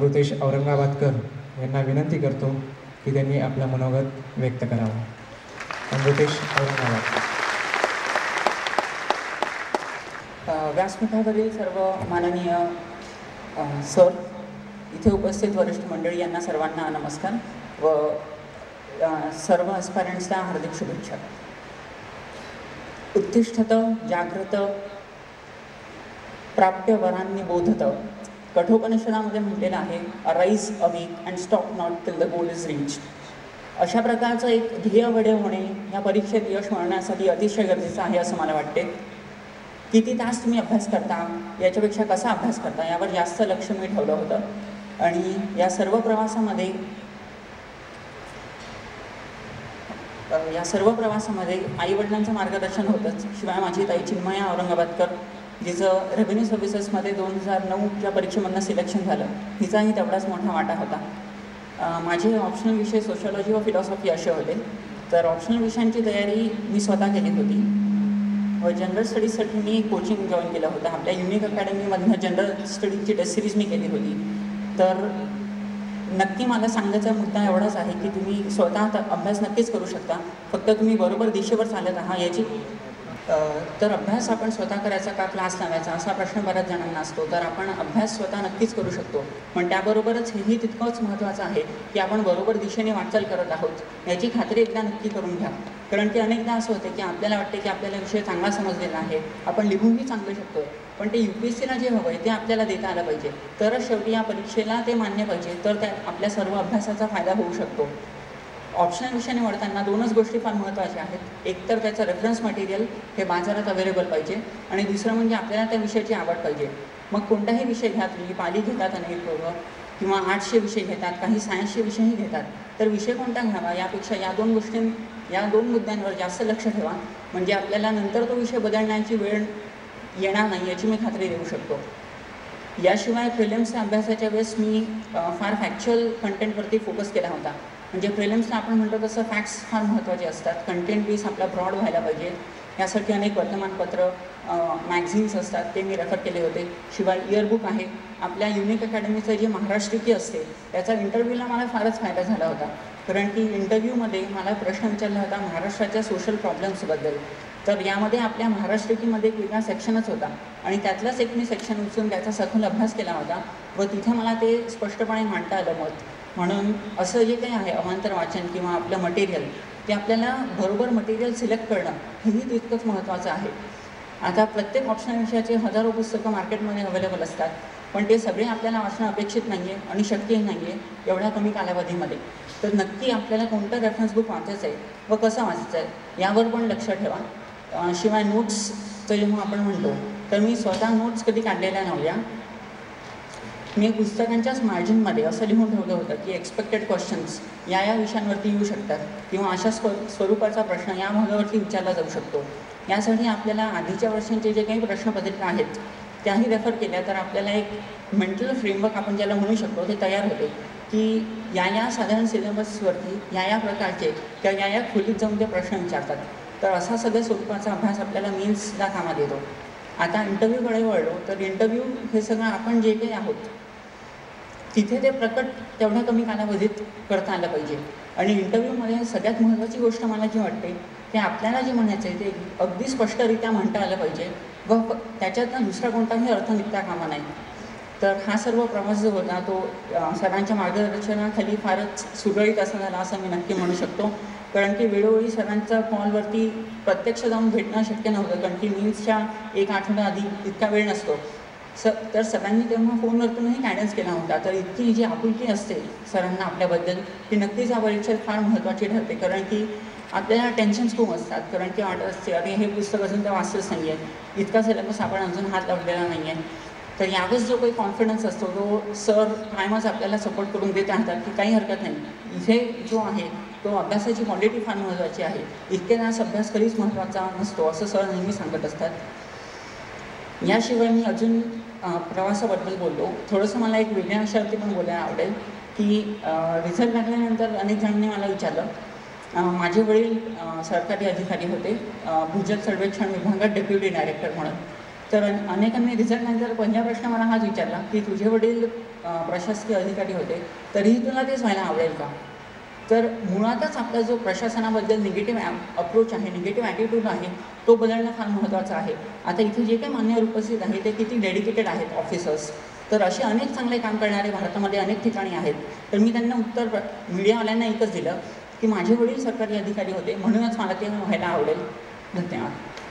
अमृतेश औरंगाबादकर यांना विनंती करतो की त्यांनी आपलं मनोगत व्यक्त करावं. अमृतेश औरंगाबाद. व्यासपीठावरील सर्व माननीय सर, इथे उपस्थित वरिष्ठ मंडळी यांना सर्वांना नमस्कार व सर्व ॲस्पायरंट्सला हार्दिक शुभेच्छा. उत्तिष्ठत जागृत प्राप्य वरांनी बोधत, कठोपनिषदामध्ये म्हटलेलं आहे, arise awake and stop not till the goal is reach. अशा प्रकारचं एक ध्येय वडे होणे या परीक्षेत यश मिळवण्यासाठी अतिशय गरजेचं आहे असं मला वाटते. किती तास तुम्ही अभ्यास करता याच्यापेक्षा कसा अभ्यास करता यावर जास्त लक्ष मी ठेवलं होतं. आणि या सर्व प्रवासामध्ये आईवडिलांचं मार्गदर्शन होतंच. शिवाय माझी ताई चिन्मया औरंगाबादकर, जिचं रेव्हेन्यू सर्व्हिसेसमध्ये 2009च्या परीक्षेमधनं सिलेक्शन झालं, हिचाही तेवढाच मोठा वाटा होता. माझे ऑप्शनल विषय सोशॉलॉजी व फिलॉसॉफी असे होते. तर ऑप्शनल विषयांची तयारी मी स्वतः केली होती व जनरल स्टडीजसाठी मी कोचिंग जॉईन केलं होतं. आपल्या युनिक अकॅडमीमधनं जनरल स्टडीजची टेस्ट सिरीज मी केली होती. तर नक्की मला सांगायचा मुद्दा एवढाच आहे की तुम्ही स्वतः अभ्यास नक्कीच करू शकता, फक्त तुम्ही बरोबर दिशेवर चालत आहात याची. तर अभ्यास आपण स्वतः करायचा का क्लास लावायचा असा प्रश्न बऱ्याच जणांना असतो. तर आपण अभ्यास स्वतः नक्कीच करू शकतो, पण त्याबरोबरच हेही तितकंच महत्त्वाचं आहे की आपण बरोबर दिशेने वाटचाल करत आहोत याची खात्री एकदा नक्की करून घ्या. कारण की अनेकदा असं होते की आपल्याला वाटते की आपल्याला विषय चांगला समजलेला आहे, आपण लिहूनही चांगलं शकतो, पण ते UPSCला जे हवं आहे ते आपल्याला देता आलं पाहिजे, तरच शेवटी या परीक्षेला ते मान्य पाहिजे, तर त्या आपल्या सर्व अभ्यासाचा फायदा होऊ शकतो. ऑप्शनल विषय निवडताना दोनच गोष्टी फार महत्त्वाच्या आहेत. एक तर त्याचं रेफरन्स मटेरियल हे बाजारात अवेलेबल पाहिजे आणि दुसरं म्हणजे आपल्याला त्या विषयाची आवड पाहिजे. मग कोणताही विषय घ्या तुम्ही, पाली घेतात अनेक लोक किंवा आर्ट्सचे विषय घेतात, काही सायन्सचे विषयही घेतात, तर विषय कोणता घ्यावा यापेक्षा या दोन मुद्द्यांवर जास्त लक्ष ठेवा, म्हणजे आपल्याला नंतर तो विषय बदलण्याची वेळ येणार नाही याची मी खात्री देऊ शकतो. याशिवाय प्रिलिम्सच्या अभ्यासाच्या वेळेस मी फार फॅक्च्युअल कंटेंटवरती फोकस केला होता. म्हणजे प्रिलिम्सला आपण म्हणतो तसं फॅक्ट्स फार महत्त्वाचे असतात. कंटेंट बेस आपला ब्रॉड व्हायला पाहिजे, यासाठी अनेक वर्तमानपत्र मॅगझिन्स असतात ते मी रेफर केले होते. शिवाय इयरबुक आहे. आपल्या युनिक अकॅडमीचं जे महाराष्ट्रीकी असते त्याचा इंटरव्ह्यूला मला फारच फायदा झाला होता. कारण की इंटरव्ह्यूमध्ये मला प्रश्न विचारला होता महाराष्ट्राच्या सोशल प्रॉब्लेम्सबद्दल. तर यामध्ये आपल्या महाराष्ट्रीकीमध्ये एक वेगळा सेक्शनच होता आणि त्यातलाच एक मी सेक्शन उचलून त्याचा सखोल अभ्यास केला होता व तिथे मला ते स्पष्टपणे मांडता आलं मत. म्हणून असं जे काही आहे अवांतर वाचन किंवा आपलं मटेरियल, ते आपल्याला बरोबर मटेरियल सिलेक्ट करणं हेही तितकंच महत्त्वाचं आहे. आता प्रत्येक ऑप्शनल विषयाचे हजारो पुस्तकं मार्केटमध्ये अवेलेबल असतात, पण ते सगळे आपल्याला वाचणं अपेक्षित नाही आहे आणि शक्यही नाही आहे एवढ्या कमी कालावधीमध्ये. तर नक्की आपल्याला कोणतं रेफरन्स बुक वाचायचं आहे व कसं वाचायचं आहे यावर पण लक्ष ठेवा. शिवाय नोट्सचं जेव्हा आपण म्हणतो तर मी स्वतः नोट्स कधी काढलेल्या नव्हत्या. मी पुस्तकांच्याच मार्जिनमध्ये असं लिहून ठेवलं होतं की एक्सपेक्टेड क्वेश्चन्स या विषयांवरती येऊ शकतात किंवा अशा स्वरूपाचा प्रश्न या भागावरती विचारला जाऊ शकतो. यासाठी आपल्याला आधीच्या वर्षांचे जे काही प्रश्नपत्रिका आहेत त्याही रेफर केल्या तर आपल्याला एक मेंटल फ्रेमवर्क आपण ज्याला म्हणू शकतो ते तयार होते की या साधारण सिलेबसवरती या प्रकारचे किंवा या खोलीत जाऊन ते प्रश्न विचारतात. तर असा सगळ्या स्वरूपाचा अभ्यास आपल्याला मेन्सला कामात येतो. आता इंटरव्ह्यूकडे वळलो तर इंटरव्ह्यू हे सगळं आपण जे काही आहोत तिथे ते प्रकट तेवढ्या कमी कालावधीत करता आलं पाहिजे. आणि इंटरव्ह्यूमध्ये सगळ्यात महत्त्वाची गोष्ट मला जी वाटते ते आपल्याला जे म्हणायचं आहे ते अगदी स्पष्टरित्या म्हणता आलं पाहिजे व त्याच्यातनं दुसरा कोणताही अर्थ निघता कामा नाही. तर हा सर्व प्रवास जो होता तो सरांच्या मार्गदर्शनाखाली फारच सुरळीत असा झाला असं मी नक्की म्हणू शकतो. कारण की वेळोवेळी सरांचा कॉलवरती प्रत्यक्ष जाऊन भेटणं शक्य नव्हतं, कारण की मीन्सच्या एक आठवडा आधी इतका वेळ नसतो. तर सरांनी तेव्हा फोनवरतूनही गायडन्स केला होता. तर इतकी जी आपुलकी असते सरांना आपल्याबद्दल ती नक्कीच या परीक्षेत फार महत्त्वाची ठरते. कारण की आपल्याला टेन्शन्स खूप असतात, कारण की वाटत असते अरे हे पुस्तक अजून तर वाचलंच नाही आहे, इतका सिलेबस आपण अजून हात लावलेला नाही आहे. तर यावेळेस जो काही कॉन्फिडन्स असतो तो सर कायमच आपल्याला सपोर्ट करून देत राहतात की काही हरकत नाही, इथे जो आहे तो अभ्यासाची क्वालिटी फार महत्त्वाची आहे, इतके तास अभ्यास कधीच महत्त्वाचा नसतो असं सर नेहमी सांगत असतात. याशिवाय मी अजून प्रवासाबद्दल बोललो. थोडंसं मला एक वेगळ्या विषयावरती पण बोलायला आवडेल की रिझल्ट लागल्यानंतर अनेक जणांनी मला विचारलं. माझे वडील सरकारी अधिकारी होते भूजल सर्वेक्षण विभागात डेप्युटी डायरेक्टर म्हणून. तर अनेकांनी रिझल्टनंतर पहिला प्रश्न मला हाच विचारला की तुझे वडील प्रशासकीय अधिकारी होते तरीही तुला तेच व्हायला आवडेल का. तर मुळातच आपला जो प्रशासनाबद्दल निगेटिव्ह अप्रोच आहे, निगेटिव्ह ॲटिट्यूड आहे, तो बदलणं फार महत्त्वाचं आहे. आता इथे जे काही मान्यवर उपस्थित आहे ते किती डेडिकेटेड आहेत ऑफिसर्स. तर असे अनेक चांगले काम करणारे भारतामध्ये अनेक ठिकाणी आहेत. तर मी त्यांना उत्तर मीडियावाल्यांना एकच दिलं की माझे वडील सरकारी अधिकारी होते म्हणूनच मला ते व्हायला आवडेल. धन्यवाद.